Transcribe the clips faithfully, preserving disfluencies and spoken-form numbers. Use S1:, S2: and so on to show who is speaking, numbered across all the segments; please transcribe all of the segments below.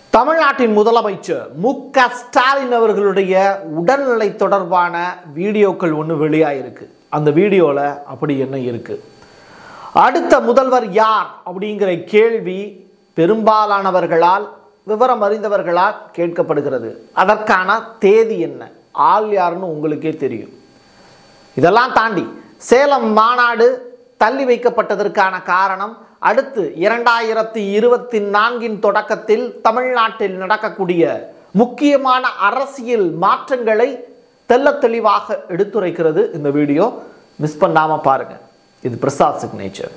S1: தமிழ்நாட்டின் முதலமைச்சர் மு க ஸ்டாலின் அவர்களுடைய உடல்நிலை தொடர்பான வீடியோக்கள் ஒன்று வெளியாயிருக்கு. அந்த வீடியோவில் அப்படி என்ன இருக்கு? அடுத்த முதல்வர் யார் அப்படிங்கிற கேள்வி பெரும்பாலானவர்களால், விவரம் அறிந்தவர்களால் கேட்கப்படுகிறது. அதற்கான தேதி என்ன, ஆள் யாருன்னு உங்களுக்கே தெரியும். இதெல்லாம் தாண்டி சேலம் மாநாடு தள்ளி வைக்கப்பட்டதற்கான காரணம், அடுத்து இரண்டாயிரத்தி இருபத்தி நான்கின் தொடக்கத்தில் தமிழ்நாட்டில் நடக்கக்கூடிய முக்கியமான அரசியல் மாற்றங்களை தெல்ல தெளிவாக எடுத்துரைக்கிறது. இந்த வீடியோ மிஸ் பண்ணாம பாருங்க. இது பிரசாத் சிக்னேச்சர்.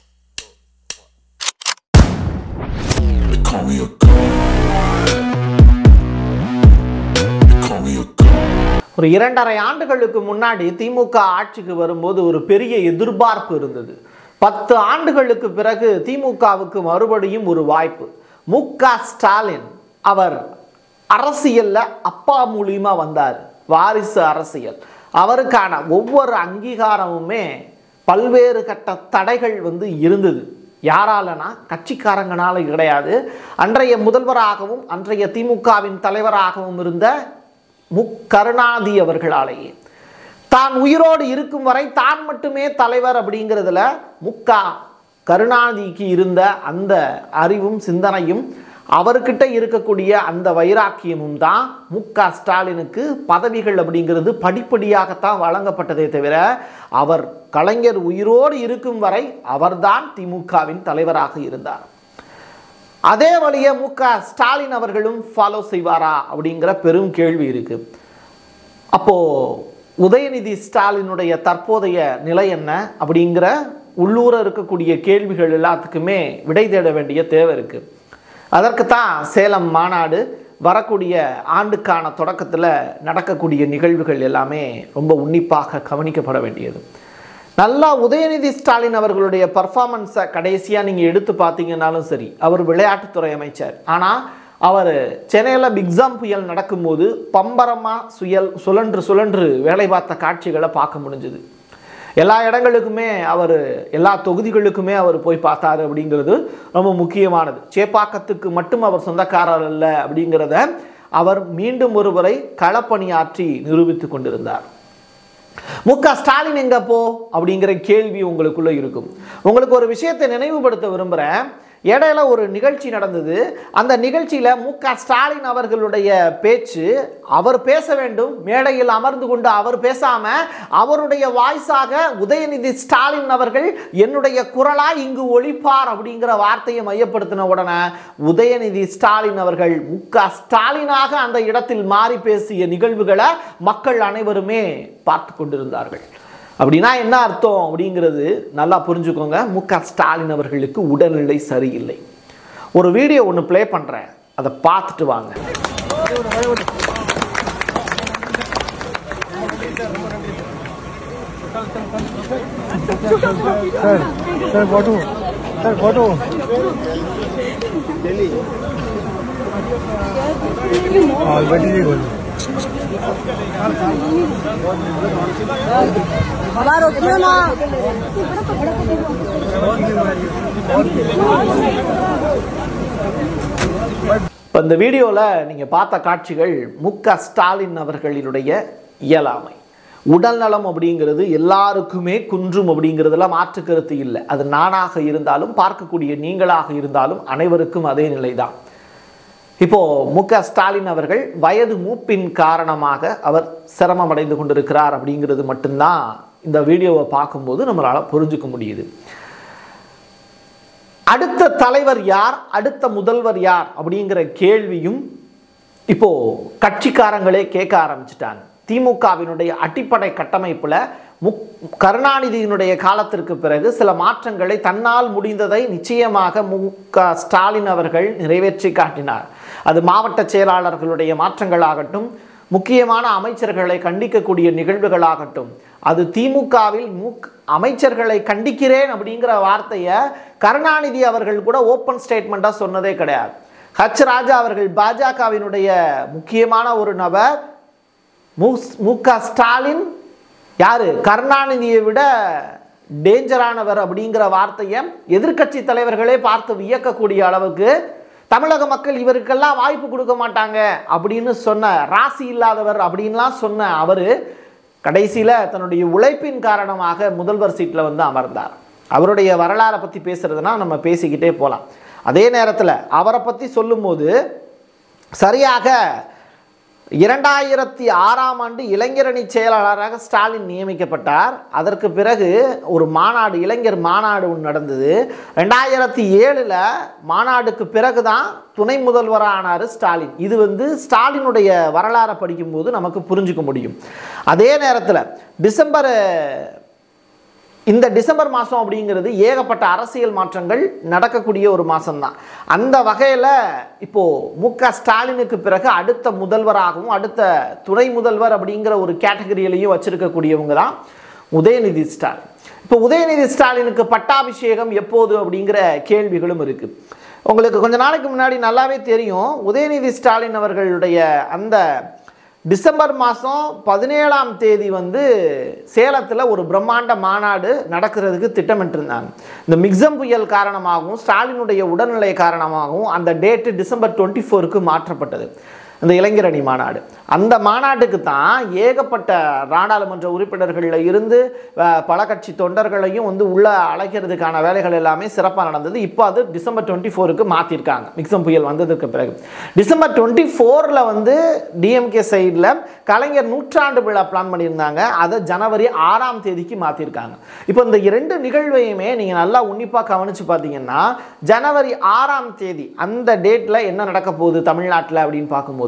S1: ஒரு இரண்டரை ஆண்டுகளுக்கு முன்னாடி திமுக ஆட்சிக்கு வரும்போது ஒரு பெரிய எதிர்பார்ப்பு இருந்தது. பத்து ஆண்டுகளுக்கு பிறகு திமுகவுக்கு மறுபடியும் ஒரு வாய்ப்பு. மு க ஸ்டாலின் அவர் அரசியல்ல அப்பா மூலியமா வந்தார். வாரிசு அரசியல். அவருக்கான ஒவ்வொரு அங்கீகாரமுமே பல்வேறு கட்ட தடைகள் வந்து இருந்தது. யாராலனா கட்சிக்காரங்கனால கிடையாது. அன்றைய முதல்வராகவும் அன்றைய திமுகவின் தலைவராகவும் இருந்த மு கருணாநிதி அவர்களாலேயே. தான் உயிரோடு இருக்கும் வரை தான் மட்டுமே தலைவர் அப்படிங்கிறதுல மு க கருணாநிதிக்கு இருந்த அந்த அறிவும் சிந்தனையும் அவர்கிட்ட இருக்கக்கூடிய அந்த வைராக்கியமும் தான் மு க ஸ்டாலினுக்கு பதவிகள் அப்படிங்கிறது படிப்படியாகத்தான் வழங்கப்பட்டதே தவிர, அவர் கலைஞர் உயிரோடு இருக்கும் வரை அவர்தான் திமுகவின் தலைவராக இருந்தார். அதே வழியை மு க ஸ்டாலின் அவர்களும் ஃபாலோ செய்வாரா அப்படிங்கிற பெரும் கேள்வி இருக்கு. அப்போ உதயநிதி ஸ்டாலினுடைய தற்போதைய நிலை என்ன அப்படிங்கிற உள்ளூர இருக்கக்கூடிய கேள்விகள் எல்லாத்துக்குமே விடை தேட வேண்டிய தேவை இருக்கு. அதற்கு தான் சேலம் மாநாடு வரக்கூடிய ஆண்டுக்கான தொடக்கத்தில் நடக்கக்கூடிய நிகழ்வுகள் எல்லாமே ரொம்ப உன்னிப்பாக கவனிக்கப்பட வேண்டியது. நல்லா உதயநிதி ஸ்டாலின் அவர்களுடைய பர்ஃபார்மன்ஸை கடைசியாக நீங்கள் எடுத்து பார்த்தீங்கன்னாலும் சரி, அவர் விளையாட்டுத்துறை அமைச்சர். ஆனால் அவர் சென்னையில் பிக்ஸாம் புயல் நடக்கும்போது பம்பரமாக சுயல் சுழன்று சுழன்று வேலை பார்த்த காட்சிகளை பார்க்க முடிஞ்சுது. எல்லா இடங்களுக்குமே அவர், எல்லா தொகுதிகளுக்குமே அவர் போய் பார்த்தாரு அப்படிங்கிறது ரொம்ப முக்கியமானது. சேப்பாக்கத்துக்கு மட்டும் அவர் சொந்தக்காரர் அல்ல அப்படிங்கிறத அவர் மீண்டும் ஒருவரை களப்பணியாற்றி நிரூபித்து கொண்டிருந்தார். மு க ஸ்டாலின் எங்க போ அப்படிங்கிற கேள்வி உங்களுக்குள்ள இருக்கும். உங்களுக்கு ஒரு விஷயத்தை நினைவுபடுத்த விரும்புகிறேன். இடையில ஒரு நிகழ்ச்சி நடந்தது. அந்த நிகழ்ச்சியில மு க ஸ்டாலின் அவர்களுடைய பேச்சு, அவர் பேச வேண்டும், மேடையில் அமர்ந்து கொண்டு அவர் பேசாம அவருடைய வாய்ஸாக உதயநிதி ஸ்டாலின் அவர்கள் என்னுடைய குரலா இங்கு ஒலிப்பார் அப்படிங்கிற வார்த்தையை மையப்படுத்தின உடனே உதயநிதி ஸ்டாலின் அவர்கள் மு க ஸ்டாலினாக அந்த இடத்தில் மாறி பேசிய நிகழ்வுகளை மக்கள் அனைவருமே பார்த்து கொண்டிருந்தார்கள். அப்படின்னா என்ன அர்த்தம் அப்படிங்கிறது நல்லா புரிஞ்சுக்கோங்க. மு க ஸ்டாலின் அவர்களுக்கு உடல்நிலை சரியில்லை. ஒரு வீடியோ ஒன்று பிளே பண்ணுறேன், அதை பார்த்துட்டு வாங்க. இந்த வீடியோல நீங்க பார்த்த காட்சிகள் மு க ஸ்டாலின் அவர்களுடைய இயலாமை. உடல்நலம் அப்படிங்கிறது எல்லாருக்குமே குன்றும் அப்படிங்கிறதுல மாற்று கருத்து இல்லை. அது நானாக இருந்தாலும் பார்க்கக்கூடிய நீங்களாக இருந்தாலும் அனைவருக்கும் அதே நிலைதான். இப்போ மு க ஸ்டாலின் அவர்கள் வயது மூப்பின் காரணமாக அவர் சிரமம் அடைந்து கொண்டிருக்கிறார் அப்படிங்கிறது மட்டும்தான் இந்த வீடியோவை பார்க்கும்போது நம்மளால புரிஞ்சுக்க முடியுது. அடுத்த தலைவர் யார், அடுத்த முதல்வர் யார் அப்படிங்கிற கேள்வியும் இப்போ கட்சிக்காரங்களே கேட்க ஆரம்பிச்சிட்டாங்க. திமுகவினுடைய அடிப்படை கட்டமைப்புல மு கருணாநிதியினுடைய காலத்திற்கு பிறகு சில மாற்றங்களை தன்னால் முடிந்ததை நிச்சயமாக மு க ஸ்டாலின் அவர்கள் நிறைவேற்றி காட்டினார். அது மாவட்ட செயலாளர்களுடைய மாற்றங்களாகட்டும், முக்கியமான அமைச்சர்களை கண்டிக்கக்கூடிய நிகழ்வுகளாகட்டும், அது திமுகவில் மு அமைச்சர்களை கண்டிக்கிறேன் அப்படிங்கிற வார்த்தையை கருணாநிதி அவர்கள் கூட ஓப்பன் ஸ்டேட்மெண்டா சொன்னதே கிடையாது. ஹச் ராஜா அவர்கள் பாஜகவினுடைய முக்கியமான ஒரு நபர். மு க ஸ்டாலின் யாரு, கருணாநிதியை விட டேஞ்சரானவர் அப்படிங்கிற வார்த்தையை எதிர்க்கட்சி தலைவர்களே பார்த்து வியக்கக்கூடிய அளவுக்கு தமிழக மக்கள் இவருக்கெல்லாம் வாய்ப்பு கொடுக்க மாட்டாங்க அப்படின்னு சொன்ன, ராசி இல்லாதவர் அப்படின்லாம் சொன்ன அவர் கடைசியில் தன்னுடைய உழைப்பின் காரணமாக முதல்வர் சீட்டில் வந்து அமர்ந்தார். அவருடைய வரலாறை பற்றி பேசுறதுனா நம்ம பேசிக்கிட்டே போகலாம். அதே நேரத்தில் அவரை பற்றி சொல்லும்போது சரியாக இரண்டாயிரத்தி ஆறாம் ஆண்டு இளைஞரணி செயலாளராக ஸ்டாலின் நியமிக்கப்பட்டார். அதற்கு பிறகு ஒரு மாநாடு, இளைஞர் மாநாடு ஒன்று நடந்தது. ரெண்டாயிரத்தி ஏழில் மாநாடுக்கு பிறகு தான் துணை முதல்வராக ஆனார் ஸ்டாலின். இது வந்து ஸ்டாலினுடைய வரலாறை படிக்கும்போது நமக்கு புரிஞ்சுக்க முடியும். அதே நேரத்தில் டிசம்பர் இந்த டிசம்பர் மாதம் அப்படிங்கிறது ஏகப்பட்ட அரசியல் மாற்றங்கள் நடக்கக்கூடிய ஒரு மாதம்தான். அந்த வகையில் இப்போது மு க ஸ்டாலினுக்கு பிறகு அடுத்த முதல்வராகவும் அடுத்த துணை முதல்வர் அப்படிங்கிற ஒரு கேட்டகரியிலையும் வச்சிருக்கக்கூடியவங்க தான் உதயநிதி ஸ்டாலின். இப்போ உதயநிதி ஸ்டாலினுக்கு பட்டாபிஷேகம் எப்போது அப்படிங்கிற கேள்விகளும் இருக்குது. உங்களுக்கு கொஞ்ச நாளைக்கு முன்னாடி நல்லாவே தெரியும், உதயநிதி ஸ்டாலின் அவர்களுடைய அந்த டிசம்பர் மாதம் பதினேழாம் தேதி வந்து சேலத்தில் ஒரு பிரம்மாண்ட மாநாடு நடக்கிறதுக்கு திட்டமிட்டிருந்தாங்க. இந்த மிக்சம் புயல் காரணமாகவும் ஸ்டாலினுடைய உடல்நிலை காரணமாகவும் அந்த டேட்டு டிசம்பர் டுவெண்ட்டி ஃபோருக்கு மாற்றப்பட்டது. இந்த இளைஞரணி மாநாடு, அந்த மாநாட்டுக்கு தான் ஏகப்பட்ட நாடாளுமன்ற உறுப்பினர்களில் இருந்து பல கட்சி தொண்டர்களையும் வந்து உள்ள அழைக்கிறதுக்கான வேலைகள் எல்லாமே சிறப்பாக நடந்தது. இப்போ அது டிசம்பர் டுவெண்ட்டி ஃபோருக்கு மாற்றிருக்காங்க. மிக்சம் புயல் வந்ததுக்கு பிறகு டிசம்பர் டுவெண்ட்டி ஃபோரில் வந்து டிஎம்கே சைடில் கலைஞர் நூற்றாண்டு விழா பிளான் பண்ணியிருந்தாங்க. அதை ஜனவரி ஆறாம் தேதிக்கு மாற்றிருக்காங்க. இப்போ இந்த இரண்டு நிகழ்வையுமே நீங்கள் நல்லா உன்னிப்பாக கவனித்து பார்த்தீங்கன்னா, ஜனவரி ஆறாம் தேதி அந்த டேட்டில் என்ன நடக்க போகுது தமிழ்நாட்டில் அப்படின்னு பார்க்கும்போது,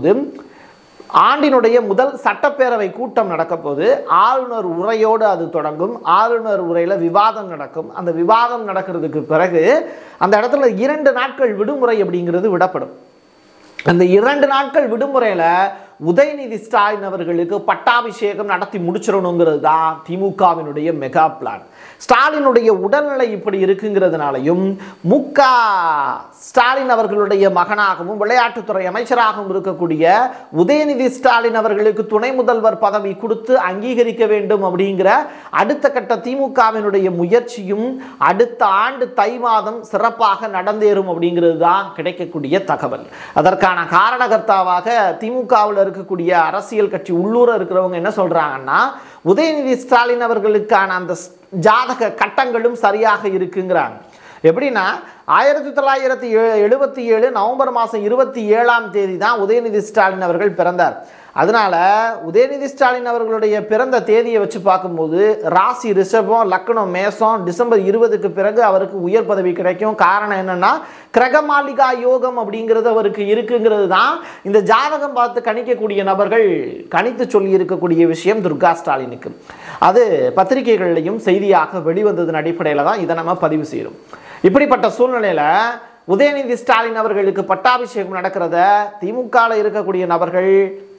S1: ஆண்டினுடைய முதல் சட்டப்பேரவை கூட்டம் நடக்க போது ஆளுநர் உரையோடு அது தொடங்கும். ஆளுநர் உரையில் விவாதம் நடக்கும். அந்த விவாதம் நடக்கிறதுக்கு பிறகு அந்த இடத்துல இரண்டு நாட்கள் விடுமுறை அப்படிங்கிறது விடப்படும். அந்த இரண்டு நாட்கள் விடுமுறையில் உதயநிதி ஸ்டாலின் அவர்களுக்கு பட்டாபிஷேகம் நடத்தி முடிச்சிடணுங்கிறது தான் திமுகவினுடைய மெகா பிளான். ஸ்டாலினுடைய உடல்நிலை இப்படி இருக்குங்கிறதுனாலையும் மு க ஸ்டாலின் அவர்களுடைய மகனாகவும் விளையாட்டுத்துறை அமைச்சராகவும் இருக்கக்கூடிய உதயநிதி ஸ்டாலின் அவர்களுக்கு துணை முதல்வர் பதவி கொடுத்து அங்கீகரிக்க வேண்டும் அப்படிங்கிற அடுத்த கட்ட திமுகவினுடைய முயற்சியும் அடுத்த ஆண்டு தை மாதம் சிறப்பாக நடந்தேறும் அப்படிங்கிறது தான் கிடைக்கக்கூடிய தகவல். அதற்கான காரணகர்த்தாவாக திமுகவில் இருக்கக்கூடிய அரசியல் கட்சி உள்ளூர இருக்கிறவங்க என்ன சொல்றாங்கன்னா, உதயநிதி ஸ்டாலின் அவர்களுக்கான அந்த ஜாதக கட்டங்களும் சரியாக இருக்குங்கிறாங்க. எப்படின்னா, ஆயிரத்தி தொள்ளாயிரத்தி எழுபத்தி ஏழு நவம்பர் மாதம் இருபத்தி ஏழாம் தேதி தான் உதயநிதி ஸ்டாலின் அவர்கள் பிறந்தார். அதனால உதயநிதி ஸ்டாலின் அவர்களுடைய பிறந்த தேதியை வச்சு பார்க்கும்போது ராசி ரிஷபம், லக்னம் மேசம், டிசம்பர் இருபதுக்கு பிறகு அவருக்கு உயர் பதவி கிடைக்கும். காரணம் என்னன்னா, கிரகமாளிகா யோகம் அப்படிங்கிறது அவருக்கு இருக்குங்கிறது தான் இந்த ஜாதகம் பார்த்து கணிக்கக்கூடிய நபர்கள் கணித்து சொல்லி இருக்கக்கூடிய விஷயம் துர்கா ஸ்டாலினுக்கு. அது பத்திரிகைகள்லையும் செய்தியாக வெளிவந்ததன் அடிப்படையில் தான் இதை நம்ம பதிவு செய்கிறோம். இப்படிப்பட்ட சூழ்நிலையில உதயநிதி ஸ்டாலின் அவர்களுக்கு பட்டாபிஷேகம் நடக்கிறத திமுகவில் இருக்கக்கூடிய நபர்கள்,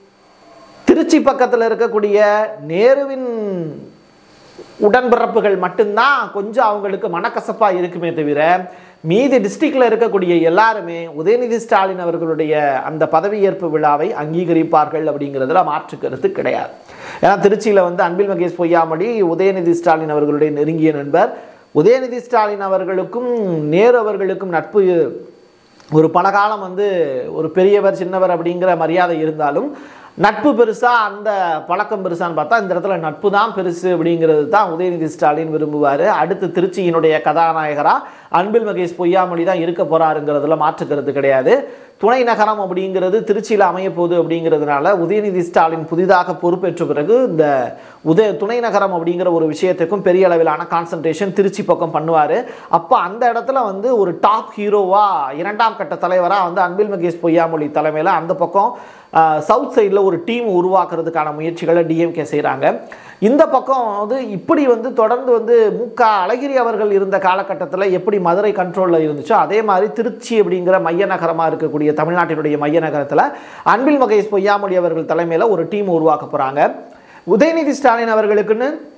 S1: திருச்சி பக்கத்தில் இருக்கக்கூடிய நேருவின் உடன்பிறப்புகள் மட்டும்தான் கொஞ்சம் அவங்களுக்கு மனக்கசப்பாக இருக்குமே தவிர, மீதி டிஸ்ட்ரிக்டில் இருக்கக்கூடிய எல்லாருமே உதயநிதி ஸ்டாலின் அவர்களுடைய அந்த பதவியேற்பு விழாவை அங்கீகரிப்பார்கள் அப்படிங்கிறதுல மாற்று கருத்து கிடையாது. ஏன்னா திருச்சியில் வந்து அன்பில் மகேஷ் பொய்யாமொழி உதயநிதி ஸ்டாலின் அவர்களுடைய நெருங்கிய நண்பர். உதயநிதி ஸ்டாலின் அவர்களுக்கும் நேரு அவர்களுக்கும் நட்பு ஒரு பல காலம் வந்து ஒரு பெரியவர் சின்னவர் அப்படிங்கிற மரியாதை இருந்தாலும் நட்பு பெருசா அந்த பழக்கம் பெருசான்னு பார்த்தா இந்த இடத்துல நட்பு தான் பெருசு அப்படிங்கிறது தான் உதயநிதி ஸ்டாலின் விரும்புவார். அடுத்து திருச்சியினுடைய கதாநாயகராக அன்பில் மகேஷ் பொய்யாமொழி தான் இருக்க போறாருங்கிறதுல மாற்றுக்கிறது கிடையாது. துணை நகரம் அப்படிங்கிறது திருச்சியில் அமைய போகுது அப்படிங்கிறதுனால உதயநிதி ஸ்டாலின் புதிதாக பொறுப்பேற்ற பிறகு இந்த உதய துணை நகரம் அப்படிங்கிற ஒரு விஷயத்துக்கும் பெரிய அளவிலான கான்சன்ட்ரேஷன் திருச்சி பக்கம் பண்ணுவார். அப்போ அந்த இடத்துல வந்து ஒரு டாப் ஹீரோவா இரண்டாம் கட்ட தலைவராக வந்து அன்பில் மகேஷ் பொய்யாமொழி தலைமையில் அந்த பக்கம் சவுத் சைடில் ஒரு டீம் உருவாக்குறதுக்கான முயற்சிகளை டிஎம்கே செய்கிறாங்க. இந்த பக்கம் வந்து இப்படி வந்து தொடர்ந்து வந்து மு க அழகிரி அவர்கள் இருந்த காலகட்டத்தில் எப்படி மதுரை கண்ட்ரோலில் இருந்துச்சோ அதே மாதிரி திருச்சி அப்படிங்கிற மைய நகரமாக இருக்கக்கூடிய தமிழ்நாட்டினுடைய மைய நகரத்தில் அன்பில் மகேஷ் பொய்யாமொழி அவர்கள் தலைமையில் ஒரு டீம் உருவாக்க போகிறாங்க. உதயநிதி ஸ்டாலின் அவர்களுக்குன்னு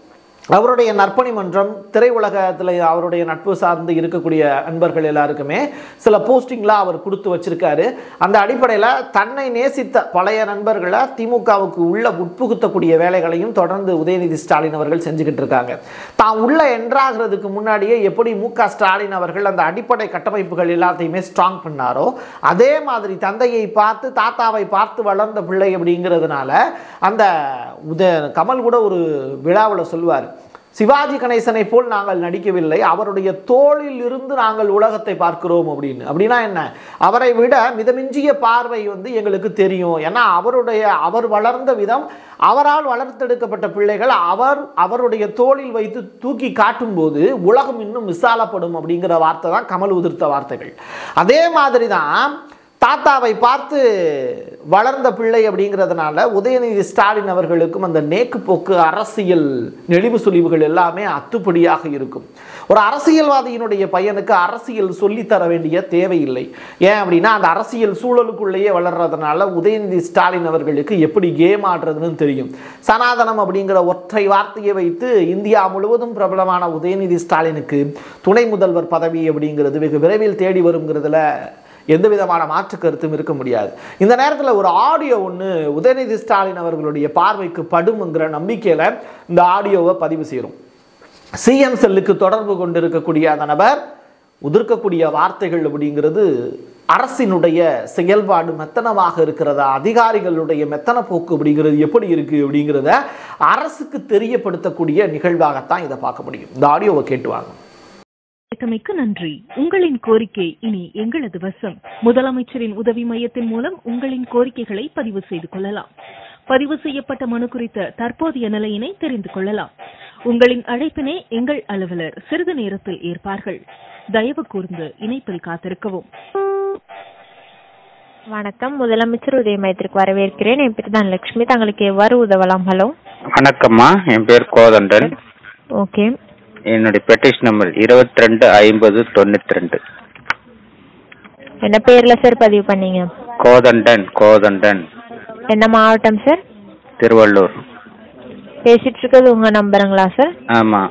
S1: அவருடைய நற்பணி மன்றம் திரையுலகத்தில் அவருடைய நட்பு சார்ந்து இருக்கக்கூடிய அன்பர்கள் எல்லாருக்குமே சில போஸ்டிங்லாம் அவர் கொடுத்து வச்சிருக்காரு. அந்த அடிப்படையில் தன்னை நேசித்த பழைய நண்பர்களை திமுகவுக்கு உள்ள உட்புகுத்தக்கூடிய வேலைகளையும் தொடர்ந்து உதயநிதி ஸ்டாலின் அவர்கள் செஞ்சுக்கிட்டு இருக்காங்க. தான் உள்ள என்ட்ராகிறதுக்கு முன்னாடியே எப்படி மு க ஸ்டாலின் அவர்கள் அந்த அடிப்படை கட்டமைப்புகள் எல்லாத்தையுமே ஸ்ட்ராங் பண்ணாரோ அதே மாதிரி தந்தையை பார்த்து தாத்தாவை பார்த்து வளர்ந்த பிள்ளை அப்படிங்கிறதுனால அந்த உத கமல் கூட ஒரு விழாவில் சொல்வார், சிவாஜி கணேசனை போல் நாங்கள் நடிக்கவில்லை, அவருடைய தோளில் இருந்து நாங்கள் உலகத்தை பார்க்கிறோம் அப்படின்னு. அப்படின்னா என்ன, அவரை விட மிதமிஞ்சிய பார்வை வந்து எங்களுக்கு தெரியும். ஏன்னா அவருடைய அவர் வளர்ந்த விதம், அவரால் வளர்த்தெடுக்கப்பட்ட பிள்ளைகள் அவர் அவருடைய தோளில் வைத்து தூக்கி காட்டும் போது உலகம் இன்னும் விசாலப்படும் அப்படிங்கிற வார்த்தை தான் கமல் உதிர்த்த வார்த்தைகள். அதே மாதிரி தான் தாத்தாவை பார்த்து வளர்ந்த பிள்ளை அப்படிங்கிறதுனால உதயநிதி ஸ்டாலின் அவர்களுக்கும் அந்த நேக்கு போக்கு அரசியல் நெளிவு சுழிவுகள் எல்லாமே அத்துப்படியாக இருக்கும். ஒரு அரசியல்வாதியினுடைய பையனுக்கு அரசியல் சொல்லித்தர வேண்டிய தேவையில்லை. ஏன் அப்படின்னா அந்த அரசியல் சூழலுக்குள்ளேயே வளர்றதுனால உதயநிதி ஸ்டாலின் அவர்களுக்கு எப்படி கேம் ஆடுறதுன்னு தெரியும். சனாதனம் அப்படிங்கிற ஒற்றை வார்த்தையை வைத்து இந்தியா முழுவதும் பிரபலமான உதயநிதி ஸ்டாலினுக்கு துணை முதல்வர் பதவி அப்படிங்கிறது வெகு விரைவில் தேடி வருங்கிறதுல எந்த விதமான மாற்று கருத்தும் இருக்க முடியாது. இந்த நேரத்தில் ஒரு ஆடியோ ஒன்று உதயநிதி ஸ்டாலின் அவர்களுடைய பார்வைக்கு படும்ங்கிற நம்பிக்கையில் இந்த ஆடியோவை பதிவு செய்கிறோம். சிஎம் செல்லுக்கு தொடர்பு கொண்டு இருக்கக்கூடிய அந்த நபர் உதிர்க்கக்கூடிய வார்த்தைகள் அப்படிங்கிறது அரசினுடைய செயல்பாடு மெத்தனமாக இருக்கிறதா, அதிகாரிகளுடைய மெத்தன போக்கு அப்படிங்கிறது எப்படி இருக்குது அப்படிங்கிறத அரசுக்கு தெரியப்படுத்தக்கூடிய நிகழ்வாகத்தான் இதை பார்க்க முடியும். இந்த ஆடியோவை கேட்டுவாங்க.
S2: மிக்க நன்றி. உங்களின் கோரிக்கை இனி எங்களது வசம். முதலமைச்சரின் உதவி மையத்தின் மூலம் உங்களின் கோரிக்கைகளை பதிவு செய்து கொள்ளலாம். பதிவு செய்யப்பட்ட மனு குறித்த தற்போதைய நிலையினை தெரிந்து கொள்ளலாம். உங்களின் அழைப்பினை எங்கள் அலுவலர் சிறிது நேரத்தில் ஏற்பார்கள். தயவு கூர்ந்து இணைப்பில் காத்திருக்கவும்.
S3: வணக்கம், முதலமைச்சர் உதவி மையத்திற்கு வரவேற்கிறேன். என் பேர் தான் லட்சுமி. தங்களுக்கு எவ்வாறு உதவலாம்? ஹலோ,
S4: வணக்கம்மா. என் பேர் கோதண்டன்.
S3: ஓகே,
S4: என்னுடைய பெட்டிஷன் நம்பர் இருபத்தி ரெண்டு ஐம்பது தொண்ணூத்தி ரெண்டு.
S3: என்ன பேர்ல சார் பதிவு பண்ணீங்க?
S4: கோதண்டன். கோதண்டன்.
S3: என்ன மாவட்டம் சார்?
S4: திருவள்ளூர்.
S3: பேசிட்டு இருக்கிறது உங்க நம்பருங்களா சார்?
S4: ஆமா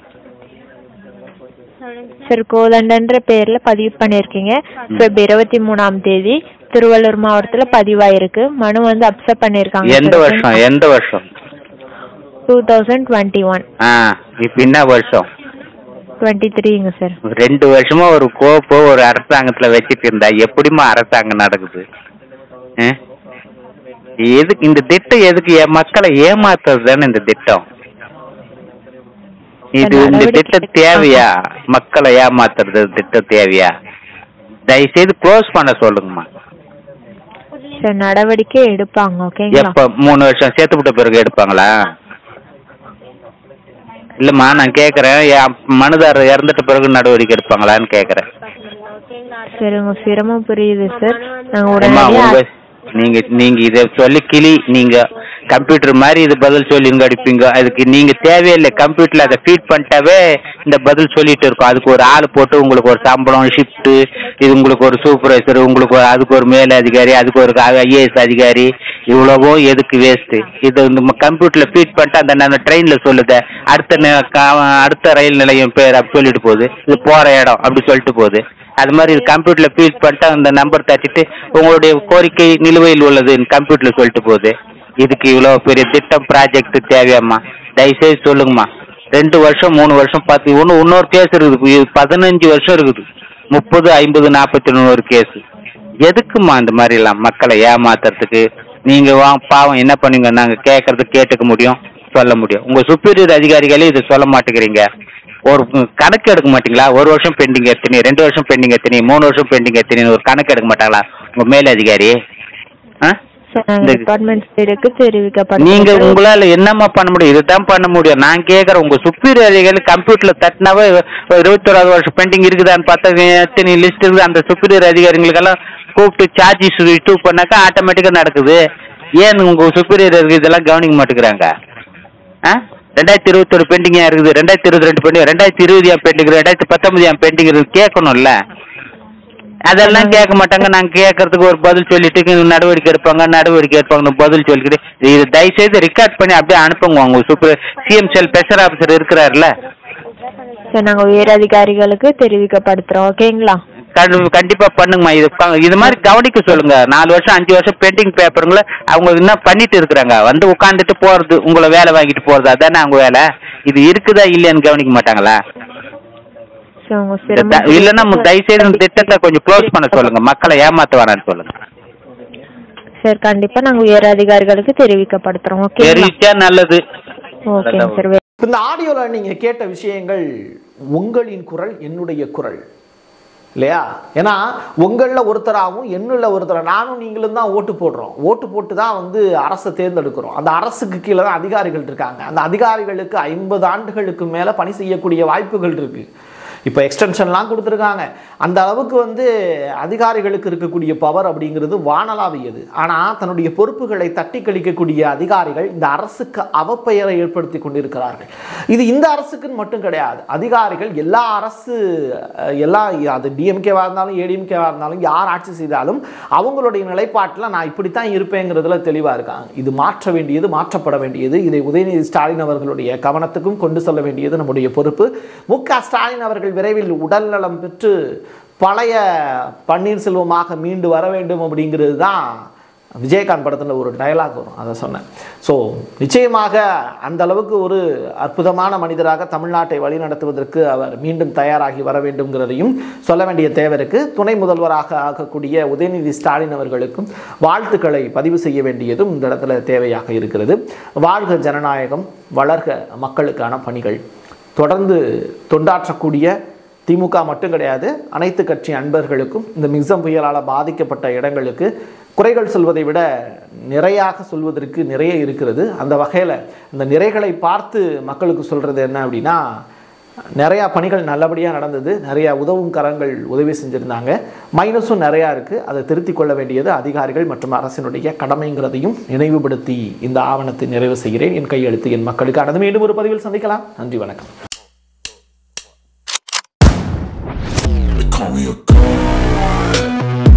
S3: சார். கோதண்டன்ற பேர்ல பதிவு பண்ணிருக்கீங்க. பிப்ரவரி இருபத்தி மூணாம் தேதி திருவள்ளூர் மாவட்டத்துல பதிவாயிருக்கு. மனு வந்து அப்செட் பண்ணிருக்காங்க.
S4: எந்த வருஷம்? எந்த வருஷம்?
S3: Two thousand twenty one.
S4: இப்ப என்ன வருஷம்?
S3: டுவெண்ட்டி த்ரீங்க சார்.
S4: ரெண்டு வருஷமா ஒரு கோப்போ ஒரு அரசாங்கத்துல வச்சுட்டு இருந்தா எப்படிமா அரசாங்கம் நடக்குது? எதுக்கு இந்த திட்டம்? எதுக்கு மக்களை ஏமாத்துறது தானே இந்த திட்டம். இது இந்த திட்டம் தேவையா? மக்களை ஏமாத்துறது திட்டம் தேவையா? தயவுசெய்து க்ளோஸ் பண்ண சொல்லுங்கம்மா.
S3: சார் நடவடிக்கை எடுப்பாங்க. ஓகேங்களா?
S4: எப்ப? மூணு வருஷம் சேர்த்து விட்ட பிறகு எடுப்பாங்களா? இல்லம்மா, நான் கேக்குறேன், மனுதாரர் இறந்துட்ட பிறகு நடவடிக்கை எடுப்பாங்களான்னு கேக்குறேன்.
S3: சரி, உங்க சிரமம் புரியுது சார்.
S4: நீங்க நீங்க இத சொல்லி கிளி நீங்க கம்ப்யூட்டர் மாதிரி இது பதில் சொல்லி இங்க அடிப்பீங்க. அதுக்கு நீங்க தேவையில்லை. கம்ப்யூட்டர்ல அதை ஃபீட் பண்ணிட்டாவே இந்த பதில் சொல்லிட்டு இருக்கும். அதுக்கு ஒரு ஆள் போட்டு உங்களுக்கு ஒரு சம்பளம், ஷிஃப்ட், இது உங்களுக்கு ஒரு சூப்பர்வைசர், உங்களுக்கு அதுக்கு ஒரு மேல் அதிகாரி, அதுக்கு ஒரு ஐஏஎஸ் அதிகாரி, இவ்வளவோ எதுக்கு வேஸ்ட்? இது இந்த கம்ப்யூட்டர்ல ஃபீட் பண்ணிட்டு அந்த நான் ட்ரெயின்ல சொல்லுத அடுத்த அடுத்த ரயில் நிலையம் பேர் அப்படி சொல்லிட்டு போகுது, இது போற இடம் அப்படி சொல்லிட்டு போகுது. அது மாதிரி இது கம்ப்யூட்டர்ல ஃபீட் பண்ணிட்டு அந்த நம்பர் தட்டிட்டு உங்களுடைய கோரிக்கை நிலுவையில் உள்ளது கம்ப்யூட்டர்ல சொல்லிட்டு போகுது. இதுக்கு இவ்வளவு பெரிய திட்டம் ப்ராஜெக்ட் தேவையாம்மா? தயவுசெய்து சொல்லுங்கம்மா. ரெண்டு வருஷம் மூணு வருஷம் பத்து ஒன்று இன்னொரு கேஸ் இருக்குது, பதினஞ்சு வருஷம் இருக்குது, முப்பது ஐம்பது நாற்பத்தி ஒன்று கேஸ். எதுக்குமா இந்த மாதிரி எல்லாம் மக்களை ஏமாத்துறதுக்கு? நீங்க வா பாவம் என்ன பண்ணுங்க, நாங்க கேட்கறது கேட்டுக்க முடியும், சொல்ல முடியும். உங்க சுப்பீரியர் அதிகாரிகளே இதை சொல்ல மாட்டேங்கிறீங்க. ஒரு கணக்கு எடுக்க மாட்டீங்களா? ஒரு வருஷம் பெண்டிங் எத்தனை, ரெண்டு வருஷம் பெண்டிங் எத்தனை, மூணு வருஷம் பெண்டிங் எத்தனை ஒரு கணக்கு எடுக்க மாட்டாங்களா உங்க மேல் அதிகாரி? நீங்க உங்களால என்னமா பண்ண முடியும்? இதுதான் பண்ண முடியும். நான் கேக்குறேன், உங்க சுப்பீரியர் அதிகாரி கம்ப்யூட்டர்ல தட்டினாவே இருபத்தி ஓராவது வருஷம் பெண்டிங் இருக்குதான்னு பார்த்தா எத்தனை லிஸ்ட் இருக்குது. அந்த சுப்பீரியர் அதிகாரிகளுக்கெல்லாம் கூப்பிட்டு சார்ஜஸ் இஷ்யூ பண்ணாக்கா ஆட்டோமேட்டிக்கா நடக்குது. ஏன் உங்க சுப்பீரியர் இதெல்லாம் கவனிக்க மாட்டேங்கிறாங்க? ரெண்டாயிரத்தி இருபத்தி ஒரு பெண்டிங்கா இருக்குது, ரெண்டாயிரத்தி இருபத்தி ரெண்டு பெண்டிங், ரெண்டாயிரத்தி இருபது ஏன் பெண்டிங், ரெண்டாயிரத்தி பத்தொன்பது ஏன் பெண்டிங் இருக்கு கேட்கணும்ல. அதெல்லாம் கேட்க மாட்டாங்க. நாங்க கேட்கறதுக்கு ஒரு பதில் சொல்லிட்டு நடவடிக்கை எடுப்பாங்க நடவடிக்கை எடுப்பாங்க பதில் சொல்லிக்கிட்டு இது தயவுசெய்து ரெக்கார்ட் பண்ணி அப்படியே அனுப்புங்க. உங்க super CM cell special officer இருக்கிறாருல,
S3: சரி நாங்க உயர் அதிகாரிகளுக்கு தெரிவிக்கப்படுத்துறோம். ஓகேங்களா?
S4: கண்டிப்பா பண்ணுங்கம்மா. இது இது மாதிரி கவனிக்க சொல்லுங்க. நாலு வருஷம் அஞ்சு வருஷம் பெண்டிங் பேப்பருங்களை அவங்க என்ன பண்ணிட்டு இருக்கிறாங்க, வந்து உட்காந்துட்டு போறது, உங்களை வேலை வாங்கிட்டு போறது, அதானே அவங்க வேலை. இது இருக்குதா இல்லையான்னு கவனிக்க மாட்டாங்களா? இல்லன்னா தயவுசெய்து திட்டத்தை கொஞ்சம் க்ளோஸ் பண்ண சொல்லுங்க, மக்களை ஏமாத்த வரான்னு சொல்லுங்க.
S3: சரி கண்டிப்பா நாங்க உயர் அதிகாரிகளுக்கு தெரிவிக்கப்படுத்துறோம்.
S4: தெரிவிச்சா நல்லது.
S3: ஓகேங்க சார்.
S1: இந்த ஆடியோல நீங்க கேட்ட விஷயங்கள் உங்களின் குரல் என்னுடைய குரல் இல்லையா? ஏன்னா உங்களில் ஒருத்தராகவும் என்னுள்ள ஒருத்தர நானும் நீங்களும் தான் ஓட்டு போடுறோம். ஓட்டு போட்டு தான் வந்து அரசை தேர்ந்தெடுக்கிறோம். அந்த அரசுக்கு கீழே தான் அதிகாரிகள் இருக்காங்க. அந்த அதிகாரிகளுக்கு ஐம்பது ஆண்டுகளுக்கு மேலே பணி செய்யக்கூடிய வாய்ப்புகள் இருக்குது. இப்போ எக்ஸ்டென்ஷன்லாம் கொடுத்துருக்காங்க. அந்த அளவுக்கு வந்து அதிகாரிகளுக்கு இருக்கக்கூடிய பவர் அப்படிங்கிறது வானளாவியது. ஆனால் தன்னுடைய பொறுப்புகளை தட்டி கழிக்கக்கூடிய அதிகாரிகள் இந்த அரசுக்கு அவப்பெயரை ஏற்படுத்தி கொண்டிருக்கிறார்கள். இது இந்த அரசுக்குன்னு மட்டும் கிடையாது. அதிகாரிகள் எல்லா அரசு எல்லா அது டிஎம்கேவாக இருந்தாலும் ஏடிஎம்கேவாக இருந்தாலும் யார் ஆட்சி செய்தாலும் அவங்களுடைய நிலைப்பாட்டில் நான் இப்படித்தான் இருப்பேங்கிறதுல தெளிவாக இருக்காங்க. இது மாற்ற வேண்டியது, மாற்றப்பட வேண்டியது. இதை உதயநிதி ஸ்டாலின் அவர்களுடைய கவனத்துக்கும் கொண்டு செல்ல வேண்டியது நம்முடைய பொறுப்பு. மு க ஸ்டாலின் அவர்கள் விரைவில் உடல் நலம் பெற்று பழைய பன்னீர்செல்வமாக மீண்டு வர வேண்டும் அப்படிங்கிறது தான் விஜயகாந்த் படத்தில் ஒரு டயலாக் வரும், அதை சொன்னேன். ஸோ நிச்சயமாக அந்த அளவுக்கு ஒரு அற்புதமான மனிதராக தமிழ்நாட்டை வழிநடத்துவதற்கு அவர் மீண்டும் தயாராகி வர வேண்டும்ங்கிறதையும் சொல்ல வேண்டிய தேவை இருக்கு. துணை முதல்வராக ஆகக்கூடிய உதயநிதி ஸ்டாலின் அவர்களுக்கும் வாழ்த்துக்களை பதிவு செய்ய வேண்டியதும் இந்த இடத்துல தேவையாக இருக்கிறது. வாழ்க ஜனநாயகம், வளர்க மக்களுக்கான பணிகள். தொடர்ந்து தொண்டாற்றக்கூடிய திமுக மட்டும் கிடையாது, அனைத்து கட்சி அன்பர்களுக்கும் இந்த மிக்சம் புயலால் பாதிக்கப்பட்ட இடங்களுக்கு குறைகள் சொல்வதை விட நிறையாக சொல்வதற்கு நிறைய இருக்கிறது. அந்த வகையில் இந்த நிறைகளை பார்த்து மக்களுக்கு சொல்கிறது என்ன அப்படின்னா, நிறையா பணிகள் நல்லபடியாக நடந்தது, நிறையா உதவும் கரங்கள் உதவி செஞ்சுருந்தாங்க, மைனஸும் நிறையா இருக்குது. அதை திருத்திக் கொள்ள வேண்டியது அதிகாரிகள் மற்றும் அரசினுடைய கடமைங்கிறதையும் நினைவுபடுத்தி இந்த ஆவணத்தை நிறைவு செய்கிறேன். என் கையெழுத்து என் மக்களுக்கு. அடுத்து மீண்டும் ஒரு பதிவில் சந்திக்கலாம். நன்றி, வணக்கம்.